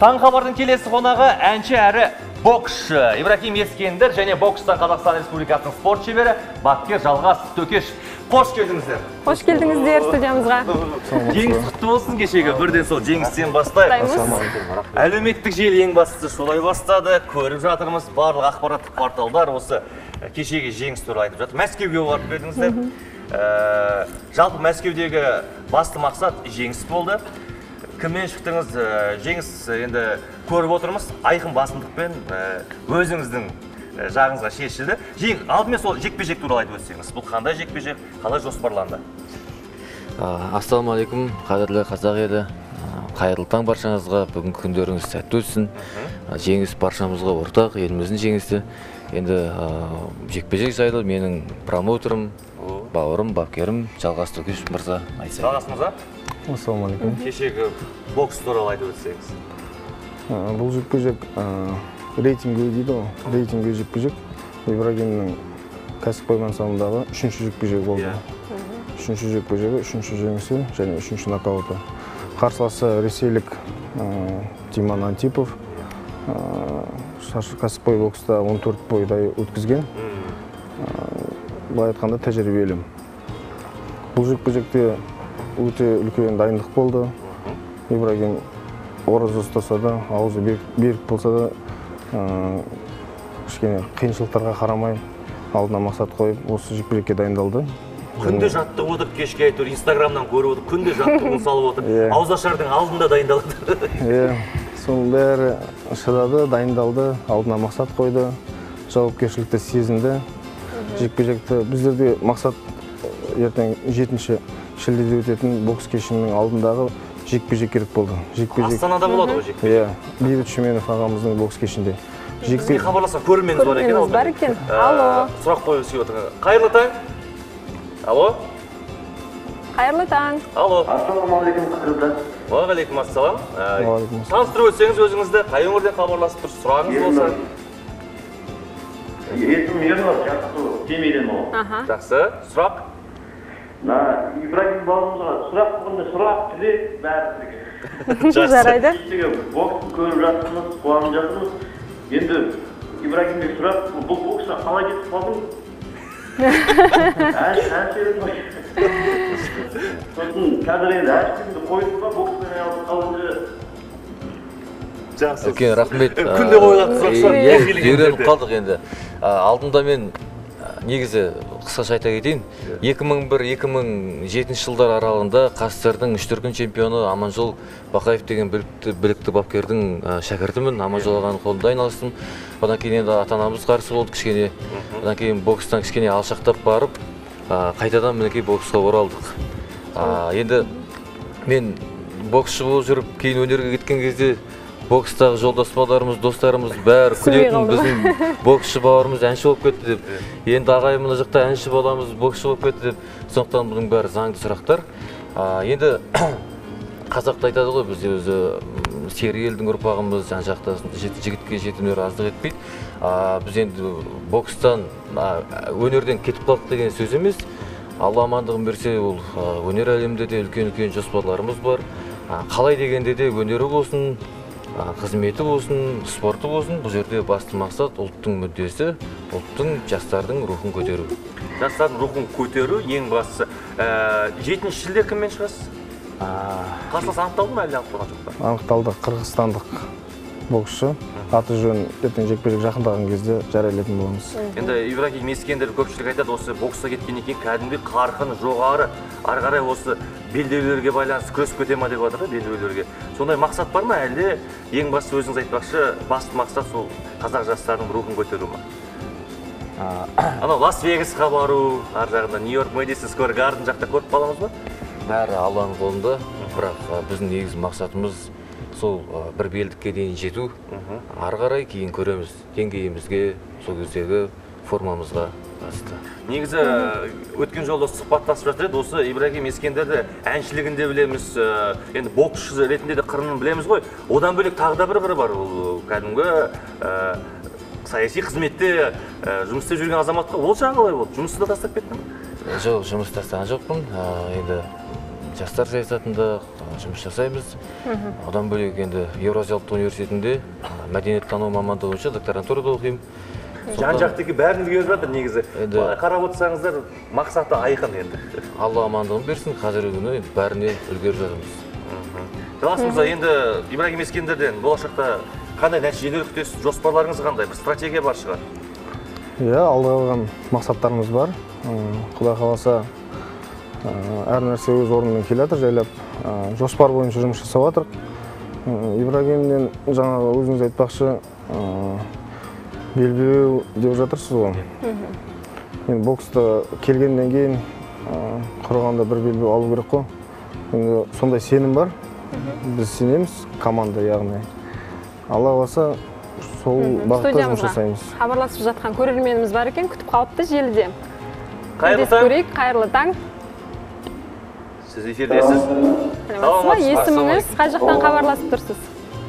Таң хабардың келесі қонағы әнші әрі боксшы Ибрагим Ескендір және бокстан Қазақстан Республикасының спорт шебері бапкер Жалғас Төкеш. Қош келдіңіздер. Қош келдіңіздер студиямызға. Жеңіс құтты болсын кешегі. Бірден сол жеңістен бастайық. Әлеуметтік желі ең бастысы солай бастады. Көріп жатырмыз, барлық ақпараттық порталдар осы кешегі жеңіс туралы айтып жатыр. Мәскеуге барып келдіңіздер. Жалпы Мәскеудегі басты мақсат жеңіс болды. Кіммен шықтыңыз? Жеңіс енді көріп отырмыз, айқын басымдықпен өзіңіздің жағыңызға шешілді. Алдымен сол жекпе-жек туралы айтып өтсеңіз. Бұл қандай жекпе-жек, қалай жоспарланды? Ассалаумағалейкум, қадірлі қазақ елі. Қайырлы таң баршаңызға, бүгінгі күндеріңіз сәтті өтсін. Жеңіс баршамызға ортақ, еліміздің жеңісі. Енді жекпе-жек жайлы менің промоутерім, бауырым, бапкерім Жалғас Төкеш мырза айтса. Жалғас мырза. Ассалаумағалейкум. Кешегі бокс туралы айтып өтсеңіз. Бұл жекпе-жек рейтингі дейді ғой. Рейтингі жекпе-жек. Ибрагимнің кәсіпқой мансабындағы үшінші жекпе-жек болды. Үшінші жекпе-жегі, үшінші жеңісі және үшінші нокауты. Қарсыласы ресейлік Тиман Антипов. Кәсіпқой бокста 14 бойдай өткізген. Былай айтқанда тәжірибелі. Бұл жекпе-жекте өте үлкен дайындық болды. Ибрагим ораза ұстаса да, аузы берік болса да, кішкене қиыншылықтарға қарамай алдына мақсат қойып, осы жекпе-жекке дайындалды. Күнде жаттығып отыр, кешке айтыр, инстаграмнан көріп отыр, күнде жаттығуын салып отыр. Ауызашардың алдында дайындалды. Соның бәрі шыдады, дайындалды, алдына мақсат қойды, жауапкершілікті сезінді. Жекпе-жекті біздерде мақсат ертең 7-ші шілдеде өтетін бокс кешінің алдындағы жекпе-жек керек болды. Астанада болады ғой жекпе-жек. Бейбіт Шүменов ағамыздың бокс кешінде. Бізге хабарласқан көрерменіміз бар екен. Бар екен. Алло. Сұрақ қойып сүйіп отырған. Қайырлы таң. Алло. Қайырлы таң. Алло. Ассалаумағалейкум, қайырлы. Уағалейкум ассалам. Таныстырып өтсеңіз өзіңізді, қай өңірден хабарласып тұрсыз, сұрағыңыз болса. Есімім Ернұр, Жақсы Семейден ол. Жақсы. Сұрақ? Ибрагим бауырымызға сұрақ болғанда сұрақ тілек бәрі. Жарайды. Боксын көріп жатырмыз, қуанып жатырмыз. Енді Ибрагимге сұрақ, бұл боксқа қалай кетіп қалдың? Әншерін ғой. Сосын қазір енді әншерінді қойдық па, бокспен айналып қалынды. Жақсы. Өкен, рахмет. Күнде қойылатын сұрақ. Үйреніп қалдық енді. Алдында мен негізі қысқаша айта кетейін. 2001-2007 жылдар аралығында КСР-дің 3 дүркін чемпионы Аманжол Бақаев деген білікті бапкердің шәкіртімін. Аманжол ағаның қолында айналыстым. Одан кейін енді ата-анамыз қарсы болды кішкене. Одан кейін бокстан кішкене алшақтап барып, қайтадан мінекей боксқа оралдық. Енді мен боксшы болып жүріп, кейін өнерге кеткен кезде бокстағы жолдас-балдарымыз, достарымыз бәрі күлетін, біздің боксшы бауырымыз әнші болып кетті деп. Енді ағайым мына жақта әнші боламыз, боксшы болып кетті деп. Сондықтан бұның бәрі заңды сұрақтар. Енді қазақта айтады ғой, бізде өзі сері елдің ұрпағымыз, жан жақта жігітке жетінер аздық етпейді. Біз енді бокстан, өнерден кетіп қалдық деген сөз емес. Алла амандығын берсе, ол өнер әлемінде де үлкен-үлкен жоспарларымыз бар. Қалай дегенде де өнері болсын, қызметі болсын, спорты болсын, бұл жерде басты мақсат ұлттың мүддесі, ұлттың, жастардың рухын көтеру. Жастардың рухын көтеру ең бастысы. 7-ші шілде кіммен шығасыз? Қарсылас анықталды ма, әлде анықталған жоқ па? Анықталды, қырғызстандық боксшы. Аты жөнін ертең жекпе-жек жақындаған кезде жариялайтын боламыз. Енді Ибрагим Ескендір көпшілік айтады, осы боксқа кеткеннен кейін кәдімгі қарқын жоғары, ары қарай осы белдеулерге байланысты күресіп кете ма деп жатыр, белдеулерге. Сондай мақсат бар ма, әлде ең басты өзіңіз айтпақшы, басты мақсат сол қазақ жастарының рухын көтеру ма? Анау Лас-Вегасқа бару, ар жағында Нью-Йорк, Мэдисон Сквер Гарден жақта көріп қаламыз ба? Бәрі Алланың қолында, бірақ біздің негізгі мақсатымыз сол бір белдікке дейін жету. Ары қарай кейін көреміз, деңгейімізге, сол кездегі формамызға қатысты. Негізі өткен жолда сұхбаттасып жатыр еді, осы Ибрагим Ескендірді әншілігінде білеміз, енді боксшы ретінде де қырынан білеміз ғой. Одан бөлек тағы да бір бар, ол кәдімгі саяси қызметте жұмыс істеп жүрген азаматқа ол жағы қалай болды? Жұмысты да тастап кеттің? Жоқ, жұмыс тастаған жоқпын. Енді жастар саясатында жұмыс жасаймыз. Одан бөлек енді Еуразия ұлттық университетінде мәдениеттану мамандығы бойынша докторантурада оқимын. Жан-жақтағы бәрін үлгеріп жатыр негізі. Қарап отырсаңыздар, мақсаты айқын енді. Алла амандығын берсін, қазіргі күні бәріне үлгеріп жатырмыз. Жалғасымызда енді Ибрагим Ескендерден болашақта қандай нәтижелер күтесіз? Жоспарларыңыз қандай? Бір стратегия бар шығар? Иә, алға қойған мақсаттарымыз бар. Құдай қаласа әр нәрсе өз орнымен келе жатыр, жайлап жоспар бойынша жұмыс жасап жатырық. Ибрагимден жаңағы өзіңіз айтпақшы белбеу деп жатырсыз ғой. Енді бокста келгеннен кейін құрғанда бір белбеу алу керек қой. Енді сондай сенім бар. Біз сенеміз, команда яғни. Алла қаласа сол бағытта жұмыс жасаймыз. Хабарласып жатқан көрерменіміз бар екен, күтіп қалыпты желіде. Қайырлы таң. Қайырлы таң. Сіз эфирдесіз. Есіміңіз қай жақтан хабарласып тұрсыз?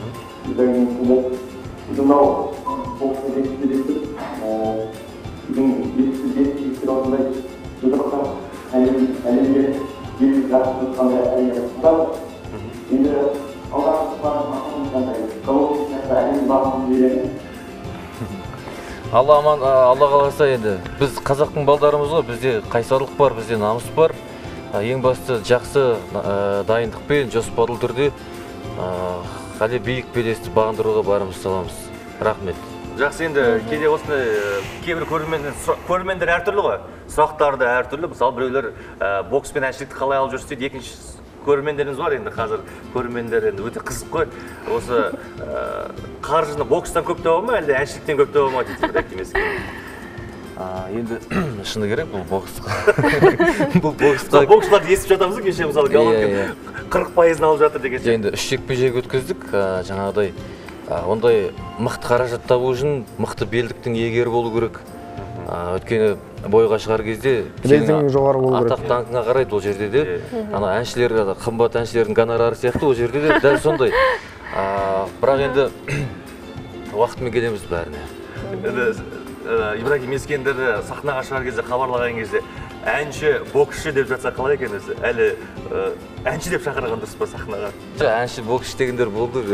Алла қаласа енді. Біз қазақтың балдарымыз ғой, бізде қайсарлық бар, бізде намыс бар. Ең басты жақсы дайындықпен, жоспарлы түрде қали биік белесті бағындыруға барымыз саламыз. Рахмет. Жақсы, енді кейде осындай кейбір көрермендер әртүрлі ғой. Сұрақтарды әртүрлі. Мысалы, біреулер бокс пен әншілікті қалай алып жүрсе, екінші көрермендеріңіз бар енді қазір. Көрермендер енді өте қызық қой. Осы қаржыны бокстан көп таба ма, әлде әншіліктен көп таба ма дейді Ибрагим Ескендер. Енді шыны керек бұл боксқа. Боксшыларды естіп жатамыз кеше мысалы Головкин 40%-ны алып жатыр деген. Енді 3 жекпе-жек өткіздік. Жаңағыдай ондай мықты қаражат табу үшін мықты белдіктің иегері болу керек. Өйткені бойға шығар кезде рейтинг жоғары болу керек. Атақ даңқыңа қарайды ол жерде де. Ана әншілер, қымбат әншілердің гонорары сияқты ол жерде де дәл сондай. Бірақ енді уақытымен келеміз бәріне. Ибрагим Ескендерді сахнаға шығар кезде, хабарлаған кезде әнші, боксшы деп жатса қалай екен өзі? Әлі әнші деп шақырған дұрыс па сахнаға? Әнші, боксшы дегендер болды.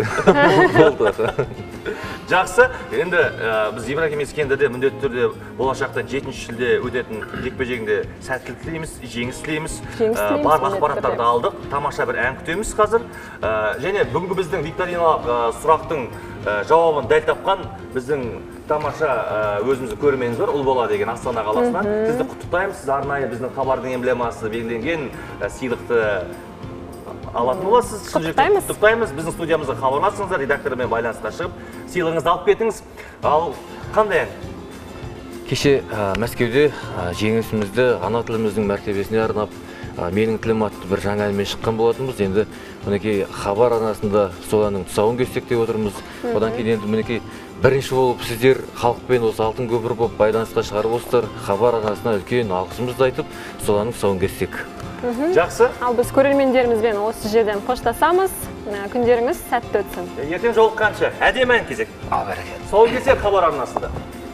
Жақсы, енді біз Ибрагим Ескендерде міндетті түрде болашақта 7 шілде өтетін жекпе-жегінде сәттілік тілейміз, жеңіс тілейміз. Барлық ақпараттарды алдық, тамаша бір ән күтеміз қазір. Және бүгінгі біздің викториналық сұрақтың жауабын дәл тапқан біздің тамаша өзімізді көрерменіміз бар, Ұлбола деген Астана қаласынан. Сізді құттықтаймыз, сіз арнайы біздің хабардың эмблемасы белгіленген сыйлықты алатын боласыз. Құттықтаймыз. Біздің студиямызға хабарласыңыздар, редакторымен байланысқа шығып, сыйлығыңызды алып кетіңіз. Ал қандай ән? Кеше Мәскеуде жеңісімізді ана тіліміздің мәртебесіне арнап, менің тілім атты бір жаңа әнмен шыққан болатынбыз. Енді мінекей хабар арнасында сол әннің тұсауын кессек деп отырмыз. Одан кейін енді мінекей бірінші болып сіздер халықпен осы алтын көпір болып байланысқа шығарып отырсыздар. Хабар арнасына үлкен алғысымызды айтып, сол әннің тұсауын кессек. Жақсы. Ал біз көрермендерімізбен осы жерден қоштасамыз. Күндеріңіз сәтті өтсін. Ертең жолыққанша әдемі ән кезек. Бәрекелді. Тұсауын кесер хабар арнасында.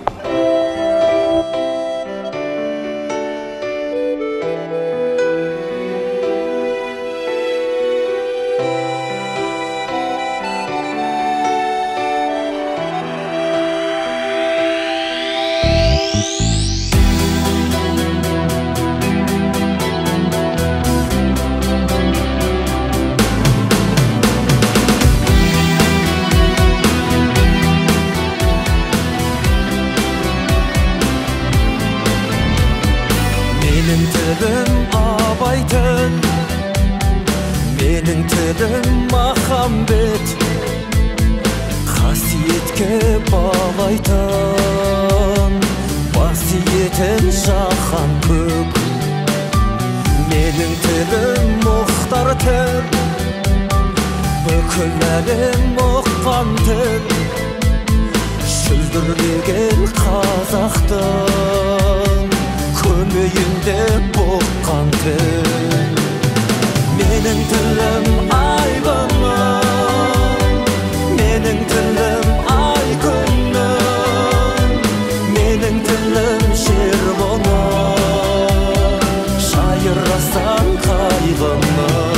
Менің тілім махамбет, қасиетке балайтын, қасиетін жаһан көк. Менің тілім мұхтар тіл, бүкіл әлем ұққан тіл, шүлдірлеген қазақтың көмейінде бұққан тіл. Менің тілім айбыным, менің тілім ай күнім, менің тілім жер бұным, шайырасан қайғымым.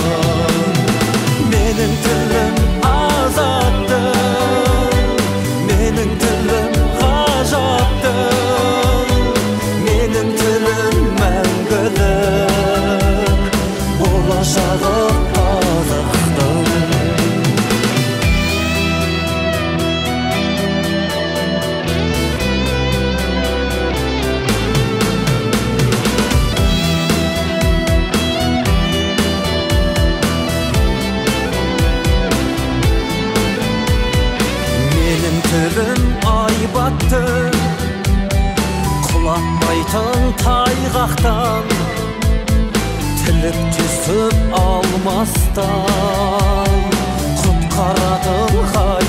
тілін ай батты, құлатпайтын тайғақтан, тіліп түсіп алмастан, құтқарадың қай